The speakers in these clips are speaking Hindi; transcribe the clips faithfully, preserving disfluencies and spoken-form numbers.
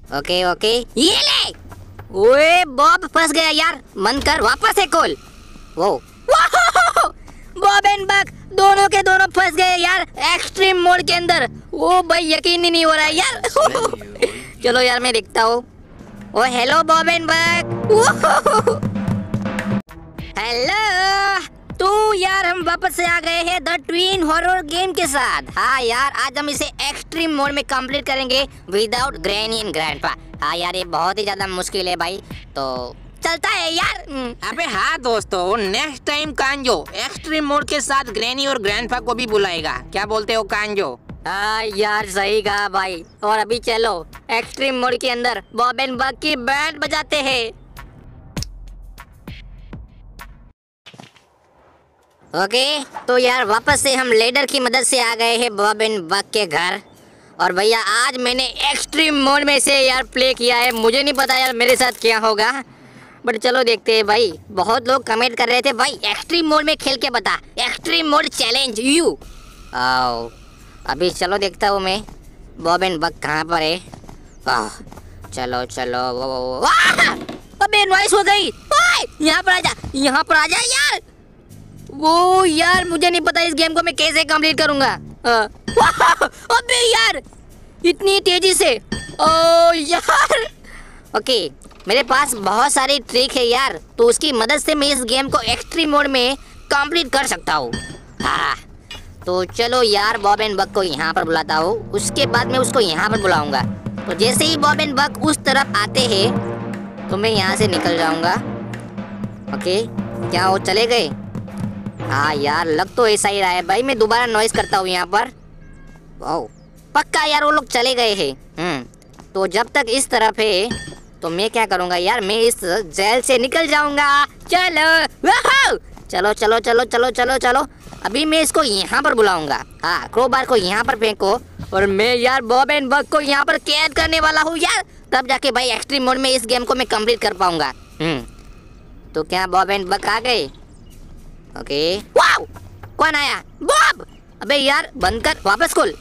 ओके ओके ये ले। ओए बॉब फंस गया यार, मन कर वापस से खोल। वो बॉब एंड बक दोनों के दोनों फंस गए यार एक्सट्रीम मोड के अंदर। ओ भाई यकीन ही नहीं हो रहा है यार। चलो यार मैं देखता हूँ। Oh hello Bob and Buck. Hello तो यार हम वापस से आ गए हैं द ट्विन हॉरर गेम के साथ। हाँ यार आज हम इसे एक्सट्रीम मोड में कंप्लीट करेंगे विदाउट ग्रैनी एंड ग्रैंडपा। हाँ यार ये बहुत ही ज्यादा मुश्किल है भाई, तो चलता है यार। अबे हाँ दोस्तों, नेक्स्ट टाइम कांजो एक्सट्रीम मोड के साथ ग्रैनी और ग्रैंडपा को भी बुलाएगा। क्या बोलते हो कांजो? हाँ यार सही कहा भाई। और अभी चलो एक्सट्रीम मोड के अंदर बॉब एंड बक की बैंड बजाते हैं। ओके तो यार वापस से हम लेडर की मदद से आ गए हैं बॉब एंड बक के घर। और भैया आज मैंने एक्सट्रीम मोड में से यार प्ले किया है। मुझे नहीं पता यार मेरे साथ क्या होगा, बट चलो देखते हैं भाई। बहुत लोग कमेंट कर रहे थे भाई एक्सट्रीम मोड में खेल के बता, एक्सट्रीम मोड चैलेंज यू। आओ अभी चलो देखता हूँ मैं बॉब एंड बक कहाँ पर है। आह, चलो चलो वो, वो, वो, वो, अबे नॉइस हो गई। यहाँ पर आजा, यहाँ पर आजा यार। वो यार मुझे नहीं पता इस गेम को मैं कैसे कंप्लीट करूँगा। अबे यार इतनी तेजी से। ओ यार ओके मेरे पास बहुत सारी ट्रिक है यार, तो उसकी मदद से मैं इस गेम को एक्सट्रीम मोड में कंप्लीट कर सकता हूँ। हाँ तो चलो यार बॉब एंड बक को यहाँ पर बुलाता हूँ, उसके बाद मैं उसको यहाँ पर बुलाऊंगा। तो जैसे ही बॉब एंड बक उस तरफ आते हैं तो मैं यहाँ से निकल जाऊंगा। ओके क्या वो चले गए? हाँ यार लग तो ऐसा ही रहा है भाई। मैं दोबारा नॉइस करता हूँ यहाँ पर। वाओ पक्का यार वो लोग चले गए हैं। हम्म तो जब तक इस तरफ है तो मैं क्या करूँगा यार, मैं इस जेल से निकल जाऊँगा। चलो चलो चलो चलो चलो चलो चलो अभी मैं इसको यहाँ पर बुलाऊंगा। हाँ क्रोबार को यहाँ पर फेंको और मैं यार बॉब एंड बक को यहाँ पर कैद करने वाला हूँ यार। तब जाके भाई एक्सट्रीम मोड में इस गेम को मैं कंप्लीट कर पाऊंगा। हम्म तो क्या बॉब एंड बक आ गए? ओके वाओ कौन आया? बॉब। अबे यार बंद कर, वापस खोल।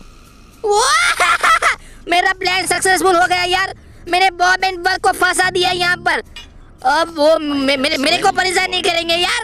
मेरा प्लान सक्सेसफुल हो गया यार। मैंने बॉब एंड बक को फंसा दिया यहाँ पर। अब वो मे, मेरे मेरे को परेशान नहीं करेंगे यार।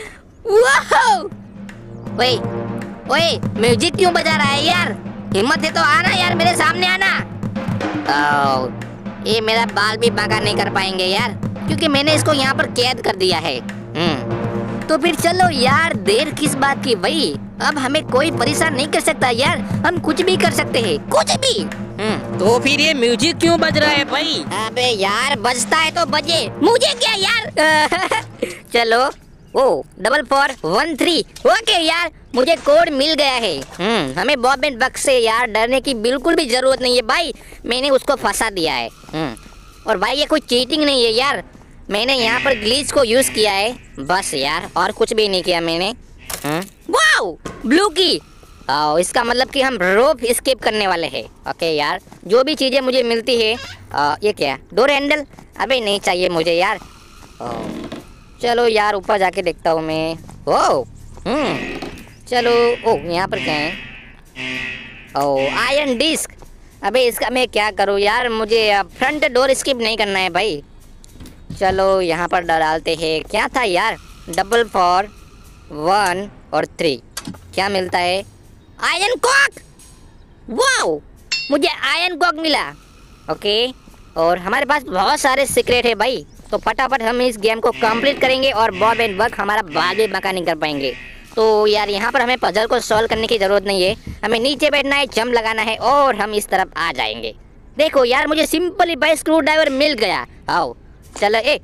ओए ओए म्यूजिक क्यों बजा रहा है यार? हिम्मत है तो आना यार, मेरे सामने आना। ओ, ये मेरा बाल भी बांका नहीं कर पाएंगे यार, क्योंकि मैंने इसको यहाँ पर कैद कर दिया है। हम्म तो फिर चलो यार देर किस बात की भाई, अब हमें कोई परेशान नहीं कर सकता यार। हम कुछ भी कर सकते हैं, कुछ भी। हम्म तो फिर ये म्यूजिक क्यों बज रहा है भाई? अबे यार बजता है तो बजे, मुझे क्या यार। चलो oh double four one three. Okay यार मुझे कोड मिल गया है। हम्म हमें बॉब एंड बक से यार डरने की बिल्कुल भी जरूरत नहीं है भाई, मैंने उसको फंसा दिया है। हम्म और भाई ये कोई चीटिंग नहीं है यार, मैंने यहाँ पर ग्लिच को यूज किया है बस यार, और कुछ भी नहीं किया मैंने। वाओ ब्लू की। आओ इसका मतलब कि हम रोप एस्केप करने वाले हैं। ओके यार जो भी चीजें मुझे मिलती है। आ, ये क्या डोर हैंडल? अबे नहीं चाहिए मुझे यार। ओ, चलो यार ऊपर जाके देखता हूँ मैं। ओ हम्म चलो ओ यहाँ पर क्या है? Oh iron disc. अबे इसका मैं क्या करूँ यार, मुझे फ्रंट डोर स्किप नहीं करना है भाई। चलो यहाँ पर डालते हैं। क्या था यार? डबल फोर वन और थ्री। क्या मिलता है? Iron cock. वाओ मुझे आयरन कॉक मिला। ओके और हमारे पास बहुत सारे सीक्रेट है भाई, तो फटाफट हम इस गेम को कंप्लीट करेंगे और बॉब एंड बक हमारा बाल भी बांका नहीं कर पाएंगे। तो यार यहाँ पर हमें पजल को सॉल्व करने की ज़रूरत नहीं है, हमें नीचे बैठना है, जंप लगाना है और हम इस तरफ आ जाएंगे। देखो यार मुझे सिंपली भाई स्क्रू ड्राइवर मिल गया। आओ चलो ए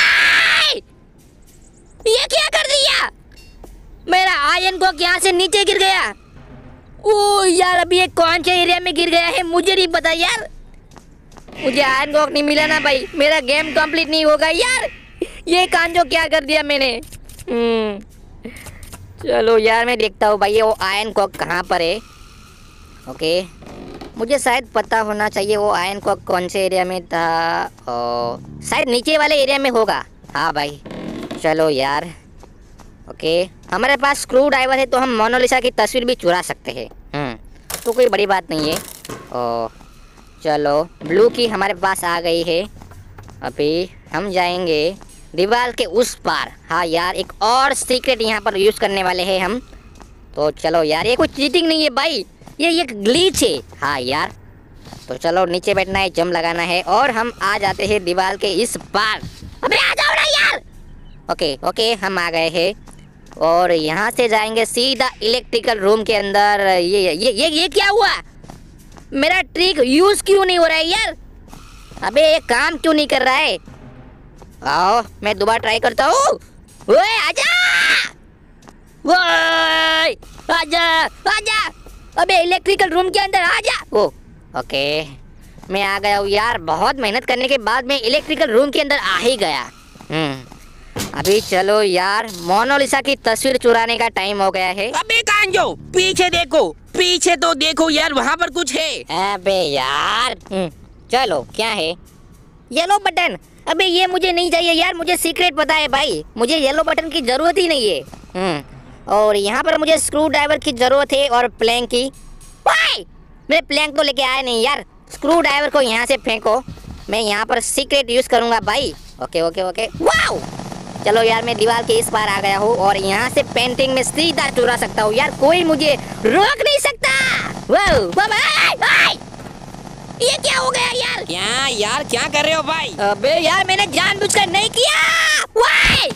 ये क्या कर दिया? मेरा आयरन कॉक यहाँ से नीचे गिर गया। ओ यार अभी ये कौन से एरिया में गिर गया है मुझे नहीं पता यार। मुझे आयरन कॉक नहीं मिला ना भाई, मेरा गेम कंप्लीट नहीं होगा यार। ये कांजो क्या कर दिया मैंने। हम्म चलो यार मैं देखता हूँ भाई वो आयरन कॉक कहाँ पर है। ओके मुझे शायद पता होना चाहिए वो आयरन कॉक कौन से एरिया में था। ओ शायद नीचे वाले एरिया में होगा। हाँ भाई चलो यार। ओके हमारे पास स्क्रू ड्राइवर है तो हम मोनालिसा की तस्वीर भी चुरा सकते हैं। हम्म तो कोई बड़ी बात नहीं है। ओ चलो ब्लू की हमारे पास आ गई है। अभी हम जाएंगे दीवार के उस पार। हाँ यार, एक और सीक्रेट यहाँ पर यूज़ करने वाले हैं हम। तो चलो यार, ये कोई चीटिंग नहीं है भाई, ये ये ग्लिच है। हाँ यार, तो चलो नीचे बैठना है, जंप लगाना है और हम आ जाते हैं दीवार के इस पार। अबे आ जाओ ना यार। ओके ओके, हम आ गए हैं और यहाँ से जाएंगे सीधा इलेक्ट्रिकल रूम के अंदर। ये ये ये ये क्या हुआ? मेरा ट्रिक यूज़ क्यों नहीं हो रहा है यार? अबे ये काम क्यों नहीं कर रहा है? आओ मैं दोबारा ट्राई करता हूँ। ओए आजा, ओए आजा आजा, अबे इलेक्ट्रिकल रूम के अंदर आजा। ओ ओके, मैं आ गया हूँ यार। बहुत मेहनत करने के बाद मैं इलेक्ट्रिकल रूम के अंदर आ ही गया। हम्म अभी चलो यार, मोनालिसा की तस्वीर चुराने का टाइम हो गया है। अबे कांजो, पीछे देखो, पीछे तो देखो यार, वहाँ पर कुछ है। अबे यार, हम्म, चलो क्या है? Yellow button. अबे ये मुझे नहीं चाहिए यार, मुझे सीक्रेट पता है भाई, मुझे येलो बटन की जरूरत ही नहीं है। हम्म और यहाँ पर मुझे स्क्रू ड्राइवर की जरूरत है और प्लैंक की। भाई मैं प्लैंक तो लेके आया नहीं यार, स्क्रू ड्राइवर को यहाँ से फेंको, मैं यहाँ पर सीक्रेट यूज करूँगा भाई। Okay okay okay, wow. चलो यार, मैं दीवार के इस पार आ गया हूँ और यहाँ से पेंटिंग में सीधा चुरा सकता हूँ यार, कोई मुझे रोक नहीं सकता। वाओ वाओ, ये क्या हो गया यार? क्या यार, क्या कर रहे हो भाई? अबे यार, मैंने जानबूझकर नहीं किया। वाई!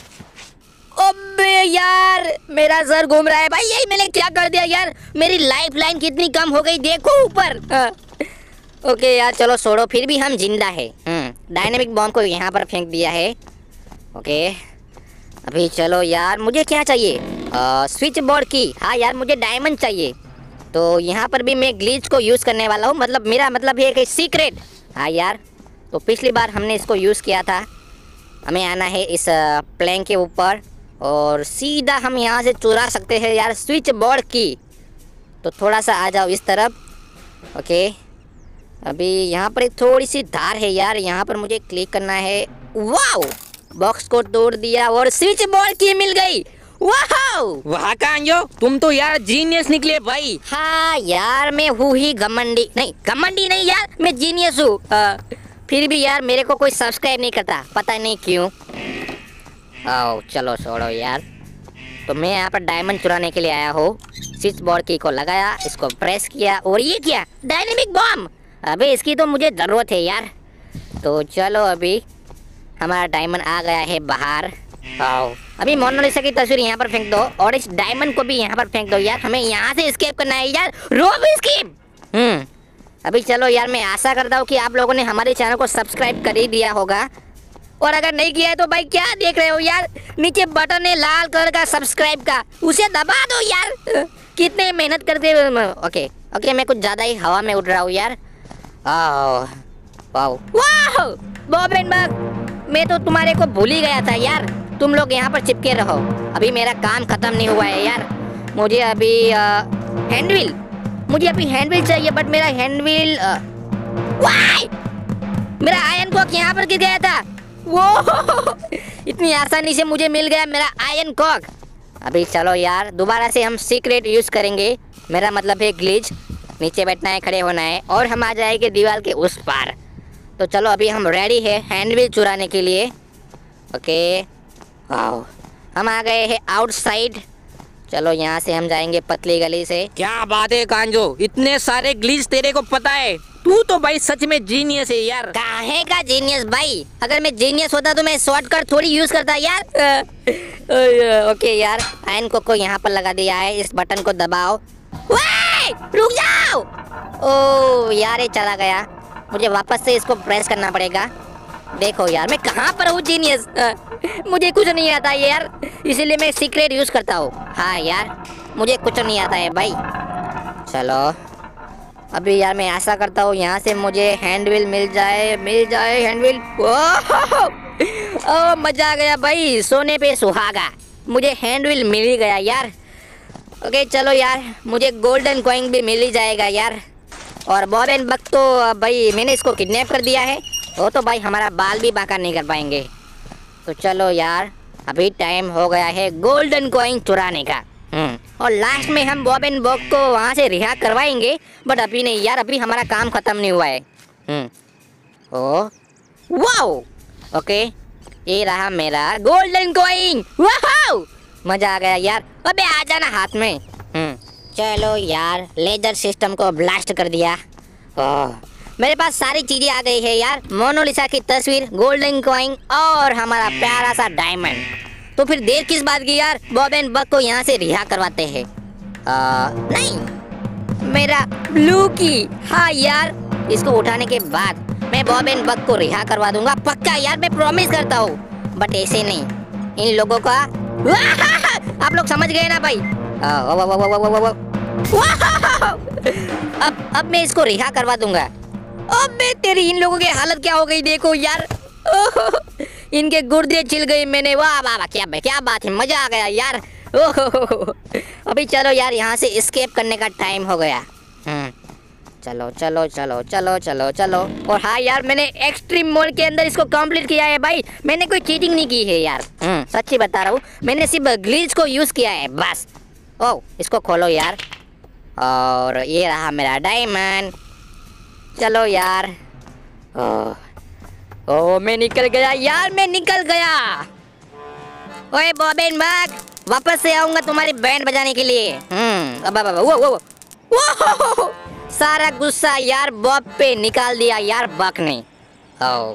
अबे यार, मेरा सर घूम रहा है भाई, यही मैंने क्या कर दिया यार? मेरी लाइफ लाइन कितनी कम हो गई देखो ऊपर। ओके यार, चलो छोड़ो, फिर भी हम जिंदा है। हम्म डायनेमिक बॉम्ब को यहाँ पर फेंक दिया है। ओके अभी चलो यार, मुझे क्या चाहिए? स्विच बोर्ड की। हाँ यार, मुझे डायमंड चाहिए। तो यहाँ पर भी मैं ग्लिच को यूज़ करने वाला हूँ, मतलब मेरा मतलब है कि सीक्रेट। हाँ यार, तो पिछली बार हमने इसको यूज़ किया था। हमें आना है इस प्लैंक के ऊपर और सीधा हम यहाँ से चुरा सकते हैं यार स्विच बोर्ड की। तो थोड़ा सा आ जाओ इस तरफ। ओके अभी यहाँ पर एक थोड़ी सी धार है यार, यहाँ पर मुझे क्लिक करना है। वाओ, बॉक्स को तोड़ दिया और स्विच बोर्ड की मिल गई। वाओ, वाह कांजो, तुम तो यार जीनियस निकले भाई। हाँ यार, मैं हूँ ही घमंडी। नहीं घमंडी नहीं यार, मैं जीनियस हूँ। फिर भी यार मेरे को कोई सब्सक्राइब नहीं करता, पता नहीं क्यों। आओ चलो छोड़ो यार। तो मैं यहाँ पर डायमंड चुराने के लिए आया हूँ। स्विच बोर्ड की को लगाया, इसको प्रेस किया और ये क्या? Dynamic bomb. अबे इसकी तो मुझे ज़रूरत है यार। तो चलो अभी हमारा डायमंड आ गया है बाहर। आओ अभी मोनालिसा की तस्वीर यहाँ पर फेंक दो और इस डायमंड को भी यहाँ पर फेंक दो यार, हमें यहाँ से एस्केप करना है यार। रोब एस्केप। हम्म अभी चलो यार, मैं आशा करता हूँ कि आप लोगों ने हमारे चैनल को सब्सक्राइब कर ही दिया होगा, और अगर नहीं किया है तो भाई क्या देख रहे हो यार, नीचे बटन है लाल कलर का सब्सक्राइब का, उसे दबा दो यार। कितने मेहनत करते। ओके ओके, मैं कुछ ज़्यादा ही हवा में उड़ रहा हूँ यार। वाह वाह बॉब एंड बग, मैं तो तुम्हारे को भूल ही गया था यार। तुम लोग यहाँ पर चिपके रहो, अभी मेरा काम खत्म नहीं हुआ है यार। मुझे अभी हैंडविल मुझे अभी हैंडविल चाहिए, बट मेरा हैंडविल वाई मेरा आयरन कॉक यहाँ पर गिर गया था। वो इतनी आसानी से मुझे मिल गया मेरा आयरन कॉक। अभी चलो यार, दोबारा से हम सीक्रेट यूज़ करेंगे, मेरा मतलब है ग्लिच। नीचे बैठना है, खड़े होना है और हम आ जाएंगे दीवार के उस पार। तो चलो अभी हम रेडी है हैंडविल चुराने के लिए। ओके वाओ, हम आ गए हैं आउटसाइड। चलो यहाँ से हम जाएंगे पतली गली से। क्या बात है कांजो, इतने सारे ग्लिच तेरे को पता है? तू तो भाई सच में जीनियस है यार। काहे का जीनियस भाई? अगर मैं जीनियस होता तो मैं शॉर्टकट थोड़ी यूज करता यार। ओके यार, आयरन को, को यहाँ पर लगा दिया है, इस बटन को दबाओ। वे, रुक जाओ। ओ यार, ये चला गया, मुझे वापस से इसको प्रेस करना पड़ेगा। देखो यार मैं कहाँ पर हूँ जीनियस, मुझे कुछ नहीं आता है यार, इसीलिए मैं सीक्रेट यूज करता हूँ। हाँ यार, मुझे कुछ नहीं आता है भाई। चलो अभी यार मैं आशा करता हूँ यहाँ से मुझे हैंडविल मिल जाए, मिल जाए हैंडविल। ओह मजा आ गया भाई, सोने पे सुहागा, मुझे हैंडविल मिल ही गया यार। ओके चलो यार, मुझे गोल्डन कॉइन भी मिल ही जाएगा यार। और बॉब एंड बग तो भाई मैंने इसको किडनैप कर दिया है, वो तो भाई हमारा बाल भी बाका नहीं कर पाएंगे। तो चलो यार, अभी टाइम हो गया है गोल्डन कॉइन चुराने का। हम्म और लास्ट में हम बॉब एंड बग को वहाँ से रिहा करवाएंगे, बट अभी नहीं यार, अभी हमारा काम खत्म नहीं हुआ है। हम्म ओ वाओ ओके, ये रहा मेरा गोल्डन कॉइन। वाओ मजा आ गया यार। अबे आ जाना हाथ में। हम्म चलो यार, लेजर सिस्टम को ब्लास्ट कर दिया। ओह मेरे पास सारी चीजें आ गई है यार, मोनालिसा की तस्वीर, गोल्डन कॉइन और हमारा प्यारा सा डायमंड। तो फिर देर किस बात की यार, बॉब एंड बक को यहाँ से रिहा करवाते हैं। नहीं मेरा ब्लू की, हाँ यार इसको उठाने के बाद मैं बॉब एंड बक को रिहा करवा दूंगा पक्का यार, मैं प्रॉमिस करता हूँ। बट ऐसे नहीं, इन लोगों का आप लोग समझ गए ना भाई। आ, वो, वो, वो, वो, वो, वो, वो। अब अब मैं इसको रिहा करवा दूंगा। अबे तेरी इन लोगों की हालत क्या हो गई देखो यार। इनके गुर्दे छिल गए मैंने। वाह वाह वाह, क्या क्या बात है, मजा आ गया यार। ओहो अभी चलो यार, यहाँ से एस्केप करने का टाइम हो गया। हम्म चलो चलो चलो चलो चलो चलो। और हाँ यार, मैंने एक्सट्रीम मोड के अंदर इसको कंप्लीट किया है भाई, मैंने कोई चीटिंग नहीं की है यार। हम्म सच्ची बता रहा हूँ, मैंने सिर्फ ग्लिच को यूज किया है बस। ओह इसको खोलो यार, और ये रहा मेरा डायमंड। चलो यार। ओह ओह मैं निकल गया यार, मैं निकल गया। ओए बॉब एंड बक, वापस से आऊंगा तुम्हारी बैंड बजाने के लिए। हम्म अब अब वो वो वो सारा गुस्सा यार बॉब पे निकाल दिया यार बक ने। ओह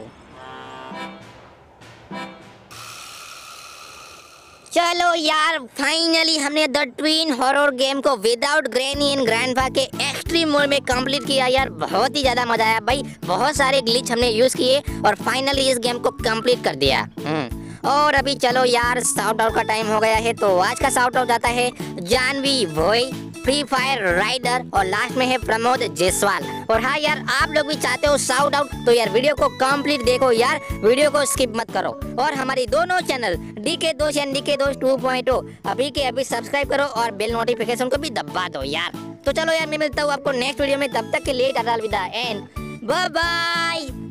चलो यार, फाइनली हमने द ट्विन हॉरर गेम को विदाउट ग्रैनी एंड ग्रैंडपा के एक्सट्रीम मोड में कंप्लीट किया यार। बहुत ही ज्यादा मजा आया भाई, बहुत सारे ग्लिच हमने यूज किए और फाइनली इस गेम को कंप्लीट कर दिया। हम्म और अभी चलो यार, शाउट आउट का टाइम हो गया है। तो आज का शाउट आउट जाता है Janvi Bhoi, Free Fire rider और लास्ट में है प्रमोद जायसवाल। और हाँ यार, आप लोग भी चाहते हो शाउट आउट तो यार वीडियो को कंप्लीट देखो यार, वीडियो को स्किप मत करो। और हमारी दोनों चैनल डीके दोस्त एंड डीके दोस्त टू पॉइंट ओ अभी के अभी सब्सक्राइब करो और बेल नोटिफिकेशन को भी दबा दो यार। तो चलो यार, मैं मिलता हूँ आपको नेक्स्ट वीडियो में, तब तक के लिए टाटा अलविदा एंड बाय बाय।